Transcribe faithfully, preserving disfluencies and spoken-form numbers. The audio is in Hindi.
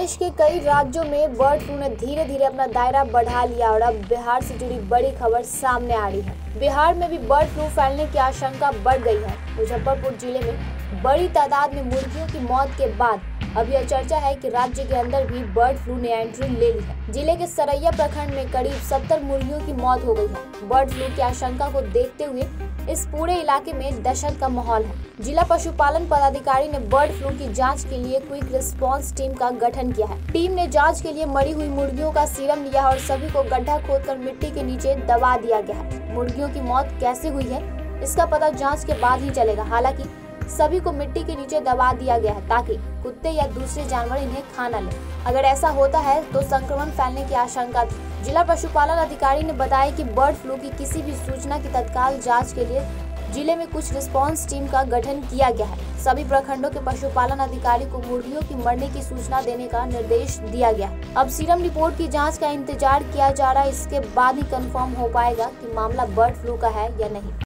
देश के कई राज्यों में बर्ड फ्लू ने धीरे धीरे अपना दायरा बढ़ा लिया और अब बिहार से जुड़ी बड़ी खबर सामने आ रही है। बिहार में भी बर्ड फ्लू फैलने की आशंका बढ़ गई है। मुजफ्फरपुर जिले में बड़ी तादाद में मुर्गियों की मौत के बाद अब यह चर्चा है कि राज्य के अंदर भी बर्ड फ्लू ने एंट्री ले ली है। जिले के सरैया प्रखंड में करीब सत्तर मुर्गियों की मौत हो गई है। बर्ड फ्लू की आशंका को देखते हुए इस पूरे इलाके में दहशत का माहौल है। जिला पशुपालन पदाधिकारी ने बर्ड फ्लू की जांच के लिए क्विक रिस्पांस टीम का गठन किया है। टीम ने जांच के लिए मरी हुई मुर्गियों का सीरम लिया और सभी को गड्ढा खोदकर मिट्टी के नीचे दबा दिया गया है। मुर्गियों की मौत कैसे हुई है इसका पता जांच के बाद ही चलेगा। हालांकि सभी को मिट्टी के नीचे दबा दिया गया है ताकि कुत्ते या दूसरे जानवर इन्हें खा न लें। अगर ऐसा होता है तो संक्रमण फैलने की आशंका थी। जिला पशुपालन अधिकारी ने बताया कि बर्ड फ्लू की किसी भी सूचना की तत्काल जांच के लिए जिले में कुछ रिस्पांस टीम का गठन किया गया है। सभी प्रखंडों के पशुपालन अधिकारी को मुर्गियों की मरने की सूचना देने का निर्देश दिया गया है। अब सीरम रिपोर्ट की जांच का इंतजार किया जा रहा है। इसके बाद ही कंफर्म हो पाएगा कि मामला बर्ड फ्लू का है या नहीं।